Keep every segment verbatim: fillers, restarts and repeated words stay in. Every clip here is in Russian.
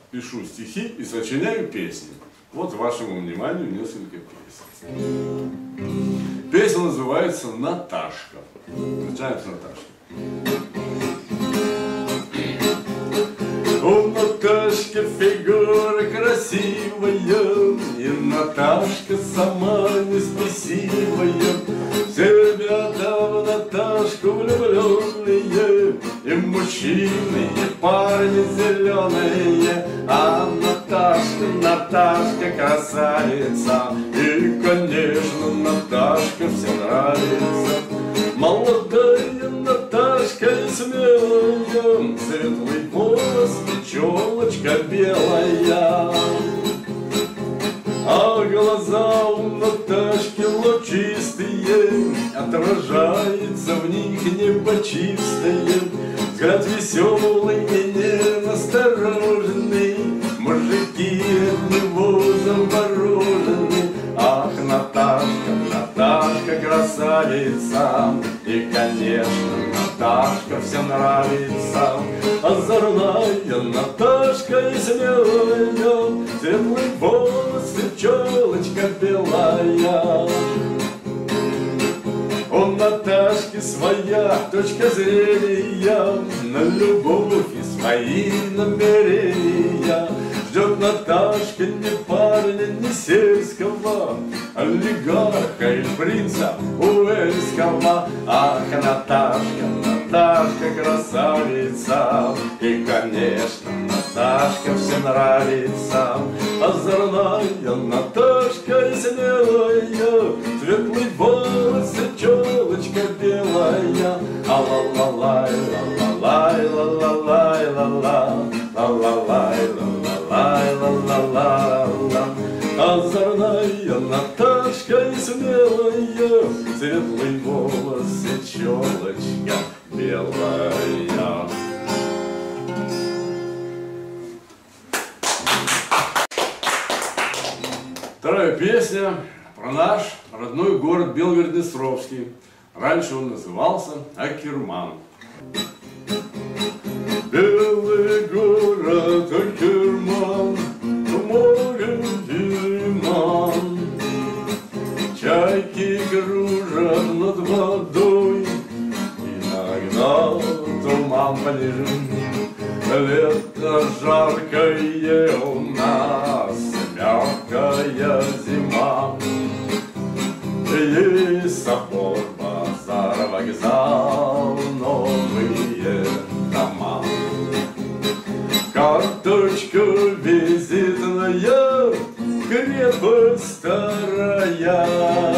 пишу стихи и сочиняю песни. Вот вашему вниманию несколько песен. Песня называется «Наташка». Начинаем с Наташки. У Наташки фигура красивая, и Наташка сама неспесивая. Все ребята в Наташку влюбленные, и мужчины, и парни зеленые. А Наташка, Наташка красавица, и, конечно, Наташка всем нравится. Молодая Наташка и смелая, светлый волос и челочка белая. А глаза у Наташки лучистые, отражается в них небо чистое. Взгляд веселый и ненастороженный, мужики от него заворожены. Ах, Наташка, Наташка красавица, и, конечно, Наташка всем нравится. Озорная Наташка и смелая, светлый волос и челочка белая. У Наташки своя точка зрения на любовь и свои намерения. Ждет Наташка не парня, не сельского, олигарха или принца уэльского. Ах, Наташка, Наташка красавица, и, конечно, Наташка всем нравится. Озорная Наташка и смелая, светлый волос и челочка белая. А-ла-ла-лай, ла-ла-лай, ла-ла-лай, ла-ла, ла-ла-лай, ла-ла-лай, ла-ла-ла-ла. Озорная Наташка и смелая, светлый волос и челочка белая. Вторая песня про наш родной город Белгород-Днестровский. Раньше он назывался Акерман. Белый город Акерман, море дыман. Чайки кружат над водой, иногда туман пониже. Лето жаркое у нас, мягкая зима. Есть собор, базар, вокзал, новые дома. Карточка визитная, крепость старая.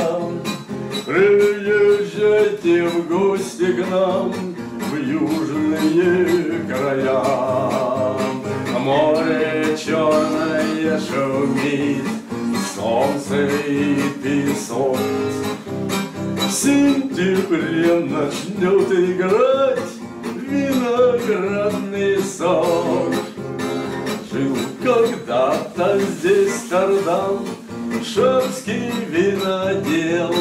Приезжайте в гости к нам в южные края. Море черное шумит, солнце и песок. В сентябре начнет играть виноградный сок. Жил когда-то здесь Тардан, шапский винодел,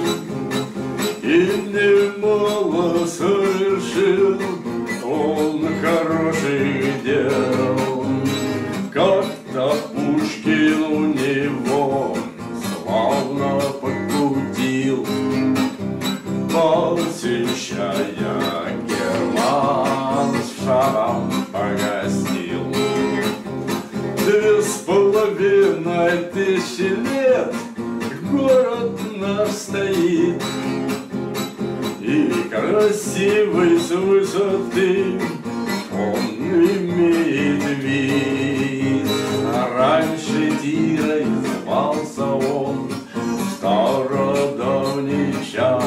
и немало совершил он хороших дел. Как-то Пушкин у него славно покутил, посещая Герман, с шаром погостил. Две с половиной тысячи лет город наш стоит, и красивый с высоты он имеет вид. Раньше Тирой звался он в стародавний час.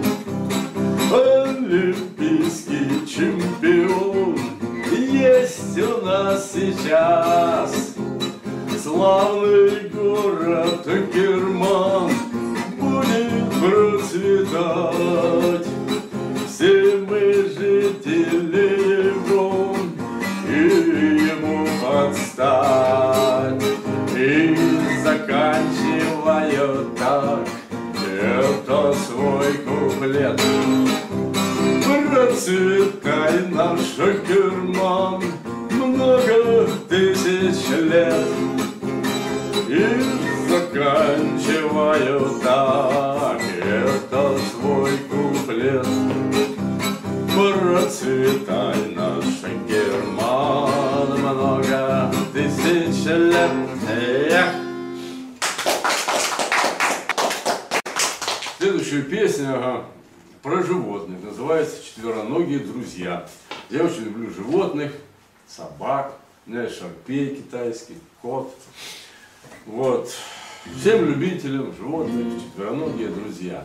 Олимпийский чемпион есть у нас сейчас. Славный город Акерман будет процветать. Все мы жители его и ему подстать. И заканчиваю так это свой куплет. Процветай наш Акерман, много тысяч лет. И заканчиваю так это свой куплет. Процветай, наша Герман, много тысяч лет. Эх. Следующая песня, ага, про животных, называется «Четвероногие друзья». Я очень люблю животных, собак, у меня есть шарпей китайский, кот. Вот. Всем любителям животных четвероногие друзья.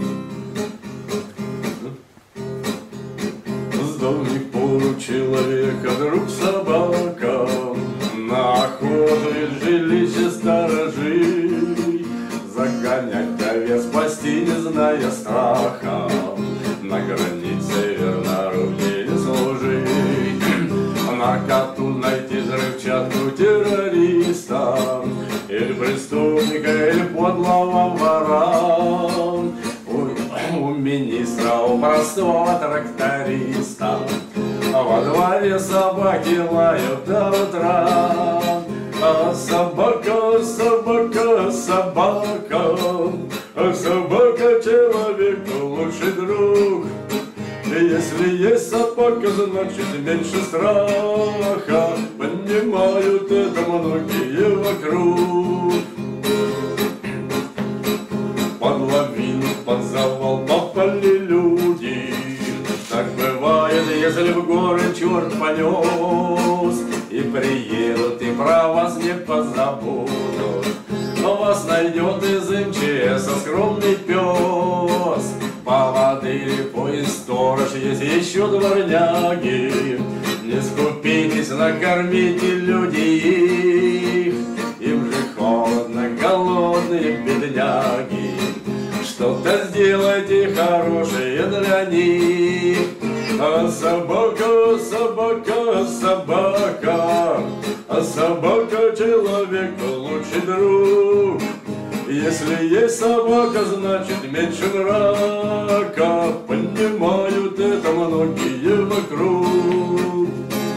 Сдохни полу человека, друг собака, на охоту из жилища сторожи, загонять овец, спасти, не зная страха, на границе верно рубли не служи. На коту найти взрывчатку террориста, или преступника, или подлого вора. У, у министра, у простого тракториста во дворе собаки лают до утра. А собака, собака, собака, а собака человеку лучший друг. Если есть собака, значит меньше страха, понимают это многие вокруг. Под лавину, под завал попали люди. Так бывает, если в горы черт понес, и приедут, и про вас не позабудут. Вас найдет из эм че эс скромный пес, поводырь, поезд, сторож, есть еще дворняги. Не скупитесь, накормите людей их, им же холодно, голодные бедняги. Что-то сделайте хорошее для них. А собака, собака, собака, а собака человеку лучший друг. Если есть собака, значит меньше мрака, понимают это многие вокруг.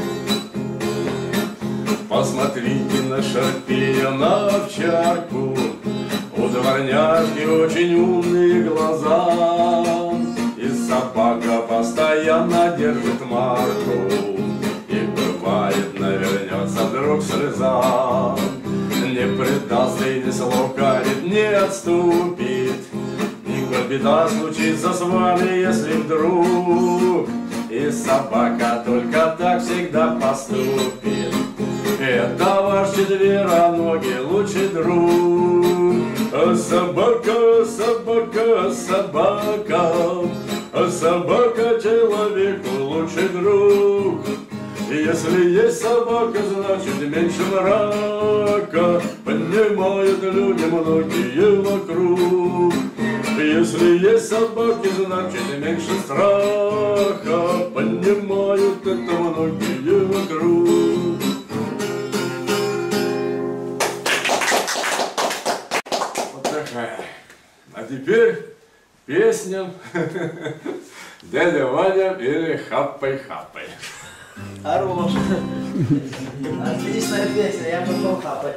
Посмотрите на шарпея, на овчарку, у дворняжки очень умные глаза, и собака постоянно держит марку, и бывает навернется вдруг слеза. Не предаст и не слукавит, не отступит. Никакая беда случится с вами, если вдруг и собака только так всегда поступит. Это ваш четвероногий лучший друг. А собака, собака, собака, а собака человеку лучший друг. Если есть собака, значит меньше мрака, понимают люди многие вокруг. Если есть собаки, значит меньше страха, понимают это многие вокруг. Вот такая. А теперь песня «Дядя Ваня» или «Хапай-хапай». Хорош. Отличная песня, я пошел хапать.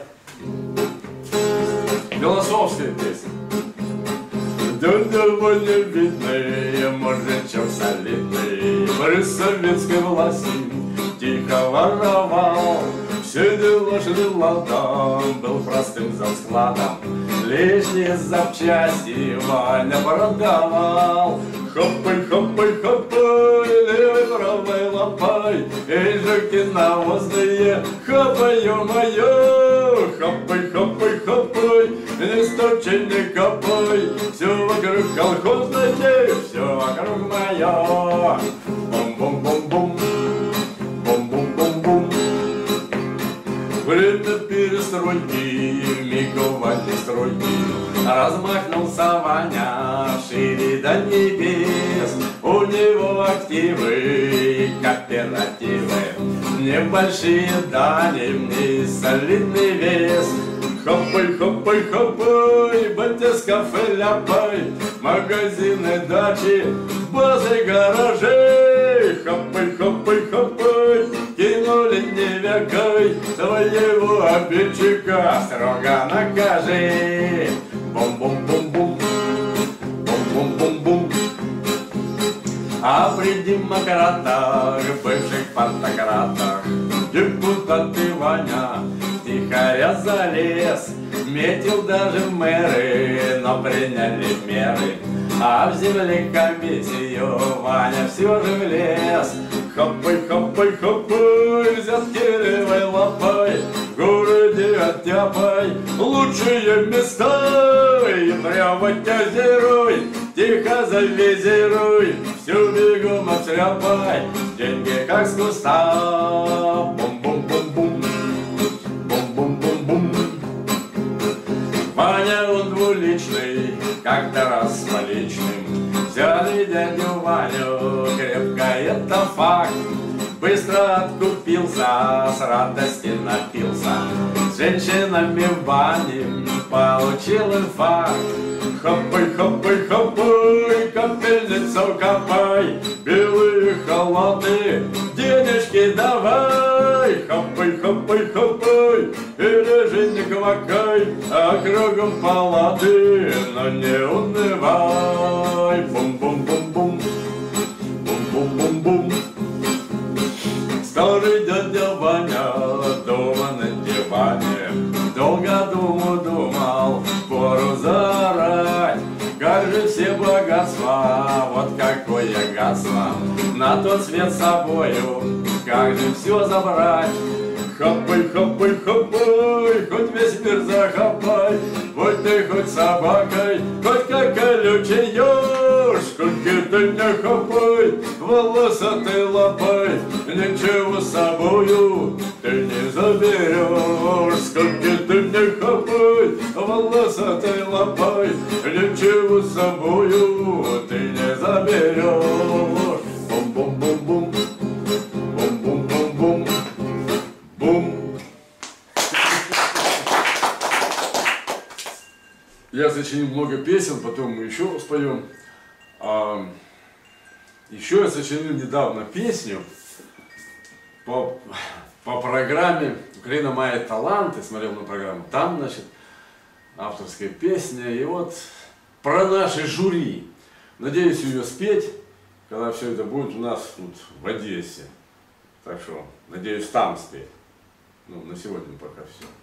Философская песня. Дядя Ваня видный, мужичок солидный, при советской власти тихо воровал. Все дела шли ладом, был простым за складом, лишние запчасти Ваня продавал. Хопай, хопай, хопай, левой правой лапай, эй, жуки навозные, хопай, ё-моё. Хопай, хопай, хопай, не стучи, не копай, все вокруг колхозное, все вокруг мое. Бум-бум-бум-бум, бум-бум-бум-бум. Время перестройки, миговали стройки, размахнулся Ваня шире до небес. У него активы и кооперативы, небольшие дани и солидный вес. Хопай, хопай, хопай, батя с кафе ляпай, магазины, дачи, базы, гаражи. Хопай, хопай, хопай, кинули невекой, твоего обидчика строго накажи. Бум-бум-бум-бум, бум-бум-бум-бум. А при демократах, бывших пантократах, депутат Ваня втихаря залез, метил даже в мэры, но приняли меры. А в земле комиссию Ваня все же влез. Хопай, хопай, хопай, взяткирывай лапай, в городе оттяпай лучшие места. И прямо озеруй, тихо завизируй, всю бегом отшляпай, деньги как с куста. Бум-бум-бум-бум, бум-бум-бум-бум. Ваня он двуличный, как-то раз с поличным взяли дядю Ваню, крепко это факт. Быстро откупился, с радости напился, с женщинами в бане получил инфаркт. Хопай, хопай, хопай, капельницу копай, белые халаты, денежки давай. Хопай, хопай, хопай, или же не квакай, а кругом палаты, но не унывай. Бум-бум-бум-бум, бум-бум-бум-бум. Старый дядя Ваня дома на диване долго думу думал, пору заорать. Как же все богатства, вот какое гадство, на тот свет с собою, как же все забрать. Хопай, хопай, хопай, хоть весь мир захопай, будь ты хоть собакой, хоть как колючий еж. Сколько ты не хопай, волосатый лапай, ничего с собою ты не заберешь. Сколько ты не хопай, волосатый лапай, ничего с собою ты не заберешь. Бум-бум-бум-бум, бум-бум-бум-бум. Бум. Я сочинил много песен, потом мы еще споем. А, еще я сочинил недавно песню по, по программе «Украина мает таланты», смотрел на программу, там, значит, авторская песня, и вот про наше жюри. Надеюсь ее спеть, когда все это будет у нас тут в Одессе. Так что, надеюсь, там спеть. Ну, на сегодня пока все.